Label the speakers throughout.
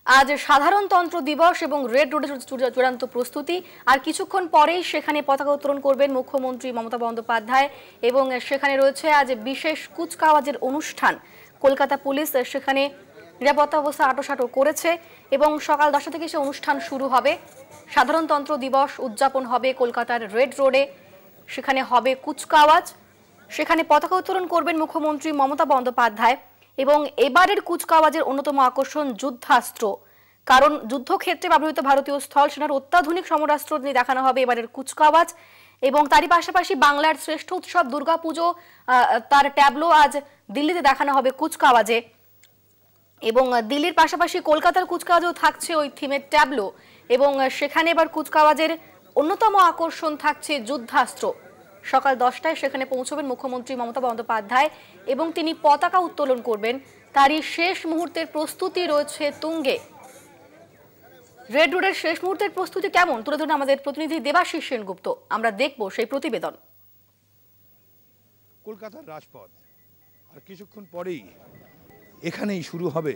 Speaker 1: আজ সাধারণতন্ত্র দিবস এবং রেড রোডের চূড়ান্ত প্রস্তুতি। আর কিছুক্ষণ পরেই সেখানে পতাকা উত্তোলন করবেন মুখ্যমন্ত্রী মমতা বন্দ্যোপাধ্যায় এবং সেখানে রয়েছে আজ বিশেষ কুচকাওয়াজের অনুষ্ঠান। কলকাতা পুলিশ সেখানে নিরাপত্তা ব্যবস্থা আঁটোসাঁটো করেছে এবং সকাল 10টা থেকে সে অনুষ্ঠান শুরু হবে। সাধারণতন্ত্র দিবস উদযাপন হবে কলকাতার রেড রোডে। সেখানে হবে কুচকাওয়াজ, সেখানে পতাকা উত্তোলন করবেন মুখ্যমন্ত্রী মমতা বন্দ্যোপাধ্যায় এবং এবারের কুচকাওয়াজের অন্যতম আকর্ষণ যুদ্ধাস্ত্র। কারণ যুদ্ধক্ষেত্রে ব্যবহৃত ভারতীয় স্থল সেনার অত্যাধুনিক সমরাস্ত্র নিয়ে দেখানো হবে এবারের কুচকাওয়াজ। এবং তারই পাশাপাশি বাংলার শ্রেষ্ঠ উৎসব দুর্গাপুজো তার ট্যাবলো আজ দিল্লিতে দেখানো হবে কুচকাওয়াজে। এবং দিল্লির পাশাপাশি কলকাতার কুচকাওয়াজেও থাকছে ওই থিমের ট্যাবলো এবং সেখানে এবার কুচকাওয়াজের অন্যতম আকর্ষণ থাকছে যুদ্ধাস্ত্র। সকাল 10টায় সেখানে পৌঁছবেন মুখ্যমন্ত্রী মমতা বন্দ্যোপাধ্যায় এবং তিনি পতাকা উত্তোলন করবেন। তারই শেষ মুহূর্তের প্রস্তুতি রয়েছে তুঙ্গে। রেড রোডের শেষ মুহূর্তের প্রস্তুতি কেমন তুলে ধরুন আমাদের প্রতিনিধি দেবাশিস সেনগুপ্ত। আমরা দেখব সেই প্রতিবেদন।
Speaker 2: কলকাতার রাজপথ আর কিছুক্ষণ পরেই এখানেই শুরু হবে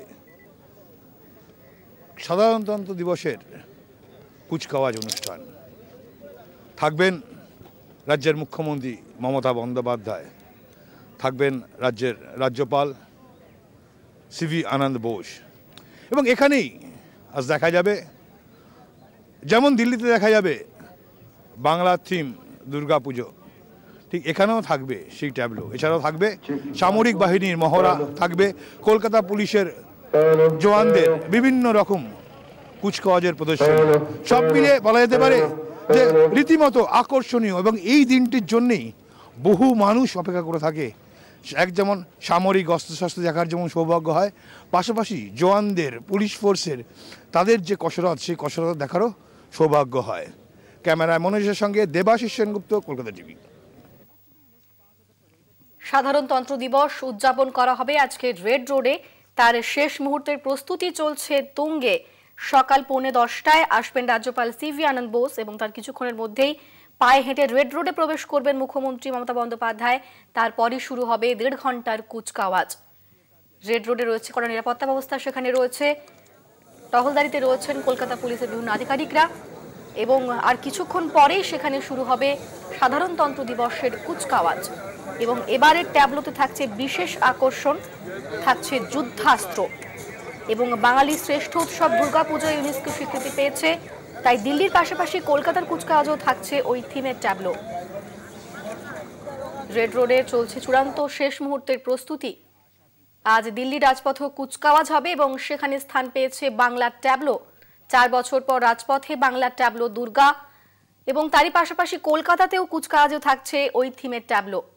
Speaker 2: সাধারণতন্ত্র দিবসের কুচকাওয়াজ অনুষ্ঠান। থাকবেন রাজ্যের মুখ্যমন্ত্রী মমতা বন্দ্যোপাধ্যায়, থাকবেন রাজ্যের রাজ্যপাল সিভি আনন্দ বোস এবং এখানেই আজ দেখা যাবে যেমন দিল্লিতে দেখা যাবে বাংলার থিম দুর্গাপুজো, ঠিক এখানেও থাকবে সেই ট্যাবলো। এছাড়াও থাকবে সামরিক বাহিনীর মহড়া, থাকবে কলকাতা পুলিশের জওয়ানদের বিভিন্ন রকম কুচকাওয়াজের প্রদর্শন। সব মিলে বলা যেতে পারে যে রীতিমতো আকর্ষণীয় এবং এই দিনটির জন্যেই বহু মানুষ অপেক্ষা করে থাকে। এক যেমন সামরিক অস্ত্রশস্ত্র দেখার যেমন সৌভাগ্য হয়, পাশাপাশি জওয়ানদের পুলিশ ফোর্সের তাদের যে কসরত সেই কসরত দেখারও সৌভাগ্য হয়। ক্যামেরায় মনোজের সঙ্গে দেবাশিস সেনগুপ্ত, কলকাতা টিভি।
Speaker 1: সাধারণতন্ত্র দিবস উদযাপন করা হবে আজকে রেড রোডে। তার শেষ মুহূর্তের প্রস্তুতি চলছে তুঙ্গে। সকাল 10:15টায় আসবেন রাজ্যপাল সিভি আনন্দ বোস এবং তার কিছুক্ষণের মধ্যেই পায়ে হেঁটে রেড রোডে প্রবেশ করবেন মুখ্যমন্ত্রী মমতা বন্দ্যোপাধ্যায়। তারপরই শুরু হবে 1.5 ঘন্টার কুচকাওয়াজ। রেড রোডে রয়েছে কড়া নিরাপত্তা ব্যবস্থা, সেখানে রয়েছে টহলদারিতে রয়েছেন কলকাতা পুলিশের বিভিন্ন আধিকারিকরা এবং আর কিছুক্ষণ পরেই সেখানে শুরু হবে সাধারণতন্ত্র দিবসের কুচকাওয়াজ। এবং এবারের ট্যাবলোতে থাকছে বিশেষ আকর্ষণ, থাকছে যুদ্ধাস্ত্র এবং বাঙালির শ্রেষ্ঠ উৎসব দুর্গাপুজো ইউনেস্কো স্বীকৃতি পেয়েছে, তাই দিল্লির পাশাপাশি কলকাতার কুচকাওয়াজও থাকছে ওই থিমের ট্যাবলো। রেড রোডে চলছে চূড়ান্ত শেষ মুহূর্তের প্রস্তুতি। আজ দিল্লি রাজপথেও কুচকাওয়াজ হবে এবং সেখানে স্থান পেয়েছে বাংলার ট্যাবলো। 4 বছর পর রাজপথে বাংলার ট্যাবলো দুর্গা এবং তারই পাশাপাশি কলকাতাতেও কুচকাওয়াজও থাকছে ওই থিমের ট্যাবলো।